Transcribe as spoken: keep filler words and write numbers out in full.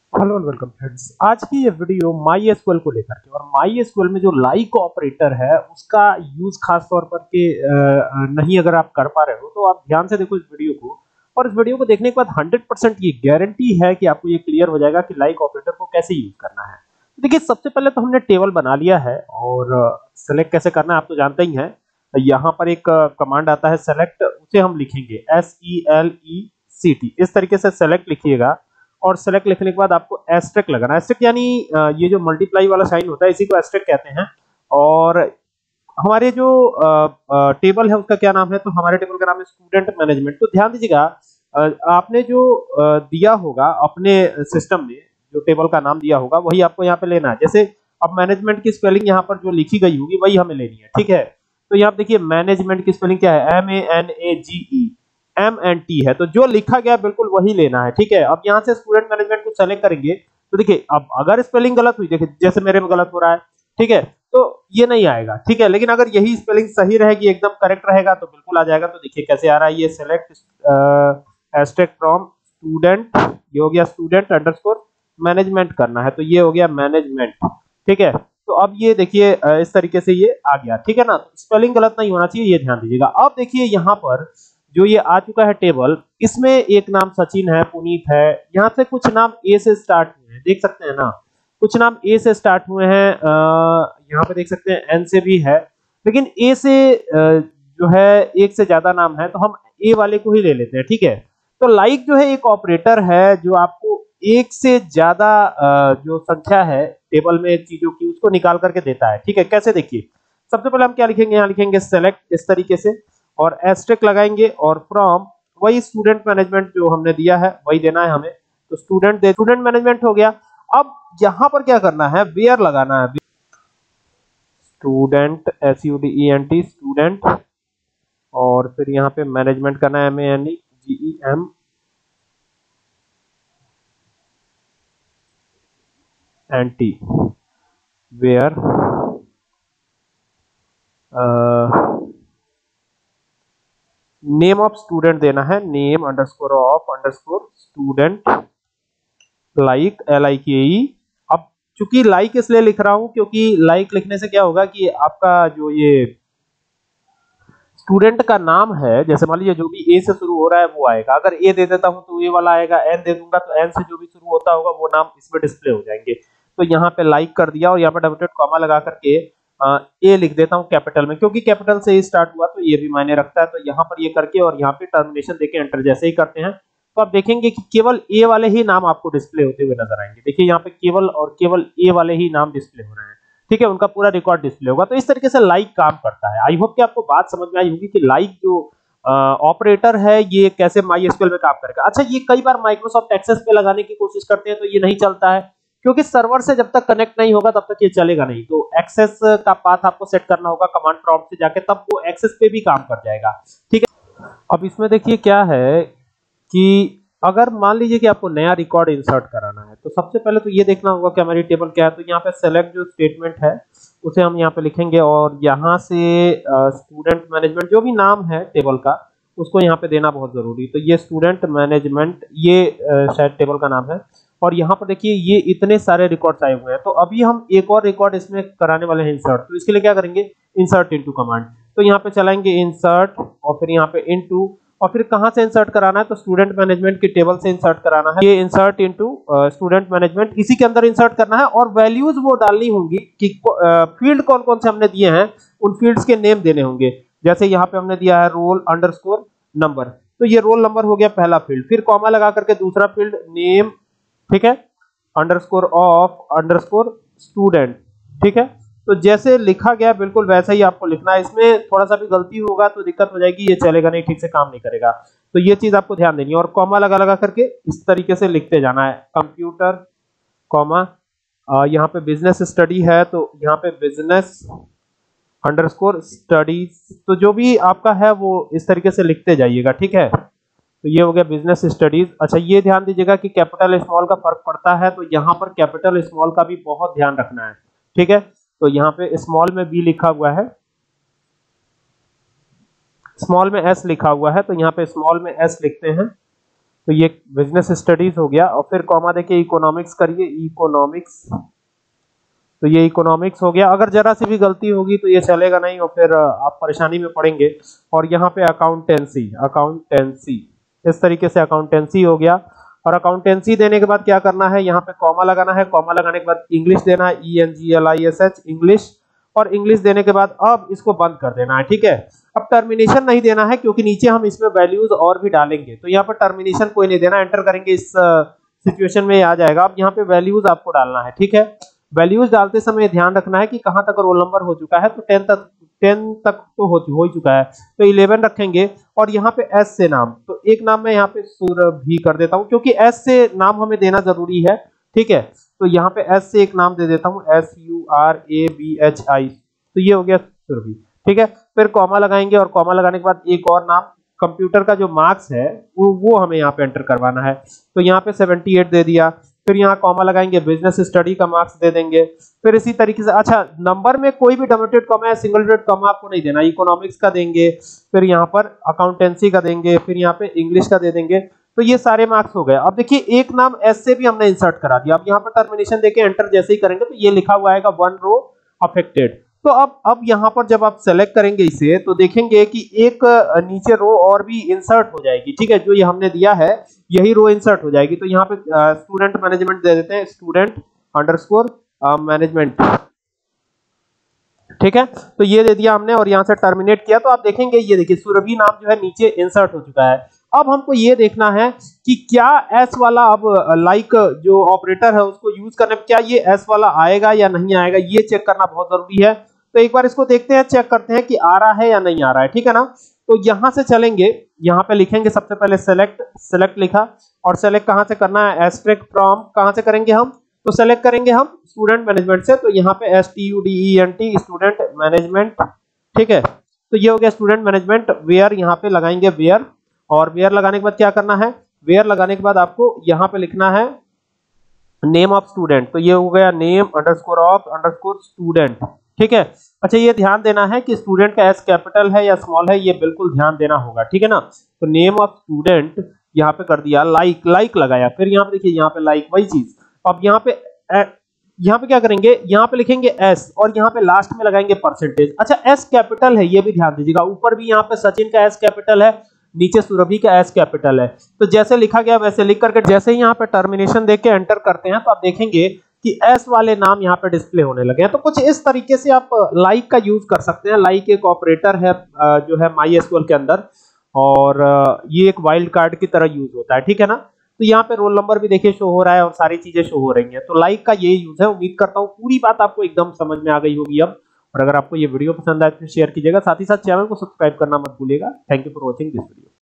Hello and welcome friends. आज की ये वीडियो माई एसक्यूएल को लेकर के, और माई एसक्यूएल में जो लाइक ऑपरेटर है उसका यूज खास तौर पर के अ, नहीं अगर आप कर पा रहे हो तो आप ध्यान से देखो इस वीडियो को। और इस वीडियो को देखने के बाद हंड्रेड परसेंट ये गारंटी है कि आपको ये क्लियर हो जाएगा कि लाइक ऑपरेटर को कैसे यूज करना है। तो देखिए, सबसे पहले तो हमने टेबल बना लिया है और सेलेक्ट कैसे करना है आप तो जानते ही हैं। यहाँ पर एक कमांड आता है सेलेक्ट, उसे हम लिखेंगे S E L E C T. इस तरीके से सेलेक्ट लिखिएगा और सेलेक्ट लिखने के बाद आपको एस्टेरिक लगाना है। एस्टेरिक यानी ये जो मल्टीप्लाई वाला साइन होता है इसी को एस्टेरिक कहते हैं। और हमारे जो टेबल है उसका क्या नाम है, तो हमारे टेबल का नाम है स्टूडेंट मैनेजमेंट। तो ध्यान दीजिएगा, आपने जो दिया होगा अपने सिस्टम में, जो टेबल का नाम दिया होगा वही आपको यहाँ पे लेना है। जैसे अब मैनेजमेंट की स्पेलिंग यहाँ पर जो लिखी गई होगी वही हमें लेनी है, ठीक है। तो यहाँ देखिए मैनेजमेंट की स्पेलिंग क्या है, M A N A G E M N T है, तो जो लिखा गया बिल्कुल वही लेना है, ठीक है। अब यहाँ से स्टूडेंट मैनेजमेंट को सेलेक्ट करेंगे तो देखिए अब अगर स्पेलिंग गलत हुई, देखिए जैसे मेरे में गलत हो रहा है, ठीक है, तो ये नहीं आएगा, ठीक है। लेकिन अगर यही स्पेलिंग सही रहेगी, एकदम करेक्ट रहेगा तो बिल्कुल आ जाएगा। तो देखिए कैसे आ रहा है, ये सेलेक्ट एस्टेरिक फ्रॉम स्टूडेंट, ये हो गया स्टूडेंट अंडरस्कोर मैनेजमेंट करना है, तो ये हो गया मैनेजमेंट, ठीक है। तो अब ये देखिए इस तरीके से ये आ गया, ठीक है ना। स्पेलिंग गलत नहीं होना चाहिए, ये ध्यान दीजिएगा। अब देखिए यहाँ पर जो ये आ चुका है टेबल, इसमें एक नाम सचिन है, पुनीत है, यहाँ से कुछ नाम ए से स्टार्ट हुए हैं, देख सकते हैं ना, कुछ नाम ए से स्टार्ट हुए हैं, यहाँ पे देख सकते हैं एन से भी है, लेकिन ए से जो है एक से ज्यादा नाम है तो हम ए वाले को ही ले लेते हैं, ठीक है। तो लाइक जो है एक ऑपरेटर है जो आपको एक से ज्यादा जो संख्या है टेबल में चीजों की उसको निकाल करके देता है, ठीक है। कैसे, देखिए सबसे पहले हम क्या लिखेंगे, यहाँ लिखेंगे सेलेक्ट इस तरीके से और एस्टेरिक लगाएंगे और फ्रॉम वही स्टूडेंट मैनेजमेंट जो हमने दिया है वही देना है हमें, तो स्टूडेंट दे स्टूडेंट मैनेजमेंट हो गया। अब यहां पर क्या करना है, वेयर लगाना है, student S U D E N T student, और फिर यहाँ पे मैनेजमेंट करना है, M A N E G E M N T, where name of student देना है, name underscore of underscore student like L I K E. अब चूंकि लाइक इसलिए लिख रहा हूं क्योंकि लाइक लिखने से क्या होगा कि आपका जो ये स्टूडेंट का नाम है, जैसे मान लीजिए जो भी ए से शुरू हो रहा है वो आएगा, अगर ए दे देता हूं तो ए वाला आएगा, एन दे दूंगा तो एन से जो भी शुरू होता होगा वो नाम इसमें डिस्प्ले हो जाएंगे। तो यहाँ पे लाइक कर दिया और यहाँ पे डबल डॉट कॉमा लगा करके ए लिख देता हूँ कैपिटल में, क्योंकि कैपिटल से ही स्टार्ट हुआ तो ये भी मायने रखता है। तो यहाँ पर ये करके और यहाँ पे टर्मिनेशन देके एंटर जैसे ही करते हैं तो आप देखेंगे कि केवल ए वाले ही नाम आपको डिस्प्ले होते हुए नजर आएंगे। देखिए यहाँ पे केवल और केवल ए वाले ही नाम डिस्प्ले हो रहे हैं, ठीक है, उनका पूरा रिकॉर्ड डिस्प्ले होगा। तो इस तरीके से लाइक काम करता है। आई होप कि आपको बात समझ में आई होगी कि लाइक जो ऑपरेटर है ये कैसे माई एसक्यूएल में काम करेगा। अच्छा, ये कई बार माइक्रोसॉफ्ट एक्सेस पे लगाने की कोशिश करते हैं तो ये नहीं चलता है, क्योंकि सर्वर से जब तक कनेक्ट नहीं होगा तब तक ये चलेगा नहीं। तो एक्सेस का पाथ आपको सेट करना होगा कमांड प्रॉम्प्ट से जाके, तब वो एक्सेस पे भी काम कर जाएगा, ठीक है। अब इसमें देखिए क्या है कि अगर मान लीजिए कि आपको नया रिकॉर्ड इंसर्ट कराना है तो सबसे पहले तो ये देखना होगा कि हमारी टेबल क्या है। तो यहाँ पे सेलेक्ट जो स्टेटमेंट है उसे हम यहाँ पे लिखेंगे और यहाँ से स्टूडेंट मैनेजमेंट जो भी नाम है टेबल का उसको यहाँ पे देना बहुत जरूरी। तो ये स्टूडेंट मैनेजमेंट ये शायद टेबल का नाम है, और यहाँ पर देखिए ये इतने सारे रिकॉर्ड्स आए हुए हैं। तो अभी हम एक और रिकॉर्ड इसमें कराने वाले हैं इंसर्ट, तो इसके लिए क्या करेंगे, इंसर्ट इनटू कमांड। तो यहाँ पे चलाएंगे इंसर्ट और फिर यहाँ पे इनटू, और फिर कहां से इंसर्ट कराना है, तो स्टूडेंट मैनेजमेंट की टेबल से इंसर्ट कराना है। ये इंसर्ट इनटू स्टूडेंट मैनेजमेंट, इसी के अंदर इंसर्ट करना है और वैल्यूज वो डालनी होंगी कि फील्ड कौन कौन से हमने दिए हैं उन फील्ड्स के नेम देने होंगे। जैसे यहाँ पे हमने दिया है रोल अंडरस्कोर नंबर, तो ये रोल नंबर हो गया पहला फील्ड, फिर कॉमा लगा करके दूसरा फील्ड नेम, ठीक है, अंडरस्कोर ऑफ अंडरस्कोर स्टूडेंट, ठीक है। तो जैसे लिखा गया बिल्कुल वैसा ही आपको लिखना है। इसमें थोड़ा सा भी गलती होगा तो दिक्कत हो जाएगी, ये चलेगा नहीं, ठीक से काम नहीं करेगा। तो ये चीज आपको ध्यान देनी है और कॉमा लगा लगा करके इस तरीके से लिखते जाना है, कंप्यूटर कॉमा, यहाँ पे बिजनेस स्टडी है तो यहाँ पे बिजनेस अंडरस्कोर स्टडीज, तो जो भी आपका है वो इस तरीके से लिखते जाइएगा, ठीक है। तो ये हो गया बिजनेस स्टडीज। अच्छा, ये ध्यान दीजिएगा कि कैपिटल स्मॉल का फर्क पड़ता है, तो यहाँ पर कैपिटल स्मॉल का भी बहुत ध्यान रखना है, ठीक है। तो यहाँ पे स्मॉल में बी लिखा हुआ है, स्मॉल में एस लिखा हुआ है, तो यहाँ पे स्मॉल में एस लिखते हैं। तो ये बिजनेस स्टडीज हो गया, और फिर कॉमा देके इकोनॉमिक्स करिए, इकोनॉमिक्स, तो ये इकोनॉमिक्स हो गया। अगर जरा सी भी गलती होगी तो ये चलेगा नहीं और फिर आप परेशानी में पड़ेंगे। और यहाँ पे अकाउंटेंसी, अकाउंटेंसी इस तरीके से अकाउंटेंसी हो गया। और अकाउंटेंसी देने के बाद क्या करना है, यहाँ पे कॉमा लगाना है, कॉमा लगाने के बाद इंग्लिश देना है, E N G L I S H, English. और इंग्लिश देने के बाद अब इसको बंद कर देना है, ठीक है। अब टर्मिनेशन नहीं देना है क्योंकि नीचे हम इसमें वैल्यूज और भी डालेंगे, तो यहाँ पर टर्मिनेशन कोई नहीं देना, एंटर करेंगे इस सिचुएशन में आ जाएगा। अब यहाँ पे वैल्यूज आपको डालना है, ठीक है। वैल्यूज डालते समय ध्यान रखना है कि कहां तक रोल नंबर हो चुका है, तो टेन तक, टेन तक तो हो, हो ही चुका है, तो इलेवन रखेंगे। और यहाँ पे एस से नाम, तो एक नाम मैं यहाँ पे सुरभि कर देता हूँ क्योंकि एस से नाम हमें देना जरूरी है, ठीक है। तो यहाँ पे एस से एक नाम दे देता हूँ, S U R A B H I, तो ये हो गया सुरभि, ठीक है। फिर कॉमा लगाएंगे और कॉमा लगाने के बाद एक और नाम, कंप्यूटर का जो मार्क्स है वो वो हमें यहाँ पे एंटर करवाना है, तो यहाँ पे सेवेंटी एट दे दिया। फिर यहाँ कॉमा लगाएंगे, बिजनेस स्टडी का मार्क्स दे देंगे। फिर इसी तरीके से, अच्छा नंबर में कोई भी डबल डॉट कॉमा या सिंगल डॉट कॉमा आपको नहीं देना, इकोनॉमिक्स का देंगे, फिर यहाँ पर अकाउंटेंसी का देंगे, फिर यहाँ पे इंग्लिश का दे देंगे। तो ये सारे मार्क्स हो गए। अब देखिए एक नाम एस से भी हमने इंसर्ट करा दिया। अब यहाँ पर टर्मिनेशन देके एंटर जैसे ही करेंगे तो ये लिखा हुआ आएगा वन रो अफेक्टेड। तो अब अब यहाँ पर जब आप सेलेक्ट करेंगे इसे तो देखेंगे कि एक नीचे रो और भी इंसर्ट हो जाएगी, ठीक है। जो ये हमने दिया है यही रो इंसर्ट हो जाएगी। तो यहाँ पे स्टूडेंट मैनेजमेंट दे देते हैं, स्टूडेंट अंडरस्कोर मैनेजमेंट, ठीक है। तो ये दे दिया हमने और यहाँ से टर्मिनेट किया। तो आप देखेंगे ये देखिए सुरभि नाम जो है नीचे इंसर्ट हो चुका है। अब हमको ये देखना है कि क्या एस वाला, अब लाइक जो ऑपरेटर है उसको यूज करने पे क्या ये एस वाला आएगा या नहीं आएगा, ये चेक करना बहुत जरूरी है। तो एक बार इसको देखते हैं, चेक करते हैं कि आ रहा है या नहीं आ रहा है, ठीक है ना। तो यहां से चलेंगे, यहाँ पे लिखेंगे सबसे पहले सेलेक्ट, सेलेक्ट लिखा और सेलेक्ट कहां से करना है, एस्ट्रिक फ्रॉम कहां से करेंगे हम, तो सेलेक्ट करेंगे हम स्टूडेंट मैनेजमेंट से। तो यहाँ पे S T U D E N T student management, ठीक है। तो ये हो गया स्टूडेंट मैनेजमेंट। वेयर यहाँ पे लगाएंगे वेयर, और वेयर लगाने के बाद क्या करना है, वेयर लगाने के बाद आपको यहाँ पे लिखना है नेम ऑफ स्टूडेंट। तो ये हो गया name underscore of underscore student, ठीक है। अच्छा ये ध्यान देना है कि स्टूडेंट का एस कैपिटल है या स्मॉल है, ये बिल्कुल ध्यान देना होगा, ठीक है ना। तो नेम ऑफ स्टूडेंट यहाँ पे कर दिया, लाइक लाइक लगाया। फिर यहाँ पे देखिए यहाँ पे लाइक वही चीज। अब यहाँ पे यहाँ पे क्या करेंगे, यहाँ पे लिखेंगे एस और यहाँ पे लास्ट में लगाएंगे परसेंटेज। अच्छा एस कैपिटल है, ये भी ध्यान दीजिएगा। ऊपर भी यहाँ पे सचिन का एस कैपिटल है, नीचे सुरभि का एस कैपिटल है। तो जैसे लिखा गया वैसे लिख करके जैसे ही यहाँ पे टर्मिनेशन देके एंटर करते हैं तो आप देखेंगे कि एस वाले नाम यहाँ पे डिस्प्ले होने लगे हैं। तो कुछ इस तरीके से आप लाइक का यूज कर सकते हैं। लाइक एक ऑपरेटर है जो है माई एसक्यूएल के अंदर, और ये एक वाइल्ड कार्ड की तरह यूज होता है, ठीक है ना। तो यहाँ पे रोल नंबर भी देखिए शो हो रहा है और सारी चीजें शो हो रही हैं। तो लाइक का ये यूज है। उम्मीद करता हूँ पूरी बात आपको एकदम समझ में आ गई होगी अब। और अगर आपको ये वीडियो पसंद आए तो शेयर कीजिएगा, साथ ही साथ चैनल को सब्सक्राइब करना मत भूलिएगा। Thank you for watching this video.